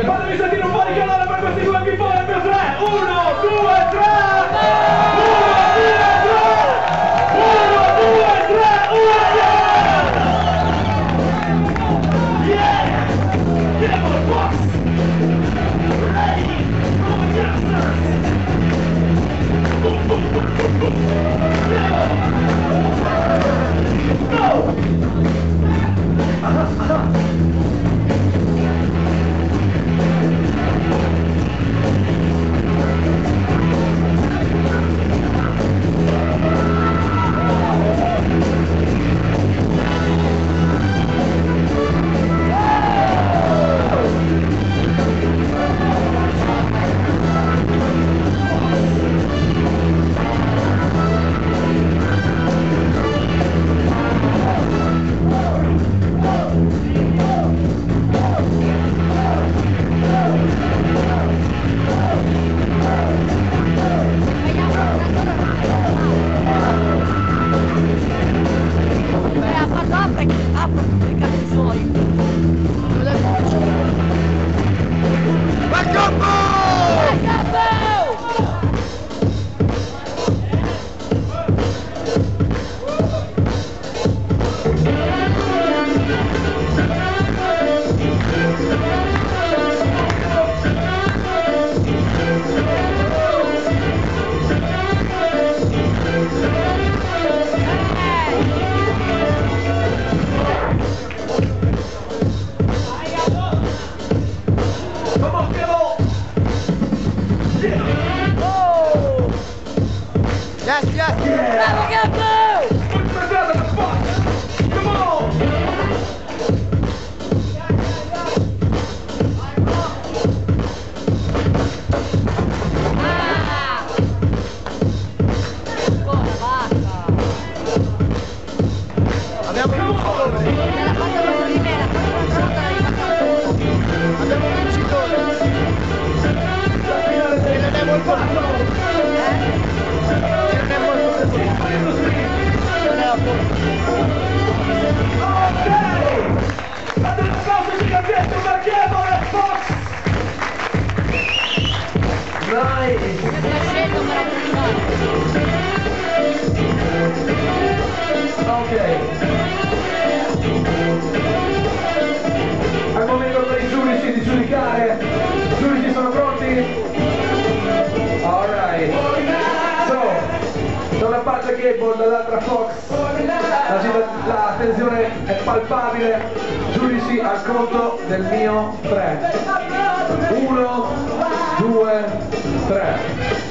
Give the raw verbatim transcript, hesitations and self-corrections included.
Fatemi sentire un po' di calore per questi due pipponi al mio tre. Uno, due, tre. Uno, due, tre. Uno, due, tre. Uno, yeah. Get on the box. Ready. Oh, yes, sir. Go. Uh-huh, uh-huh. Yes, yes! Bravo, Gabbo! Put yourself in the box! Come on! Ah! Buona, basta! Abbiamo un vincitore! Me l'ha fatta contro di me, la prossima volta la rifatta sola! Abbiamo un vincitore! La finale Che non è molto del Eh? Che non è molto non è la forza! Ok! Fate un applauso gigantesco per Gabbo e Fox! Nice! Io ti ho scelto per Ok. Al momento per i giudici di giudicare. I giudici sono pronti? Alright. So, da una parte Gabbo, dall'altra Fox. La, la tensione è palpabile. Giudici al conto del mio tre. Uno, due, tre.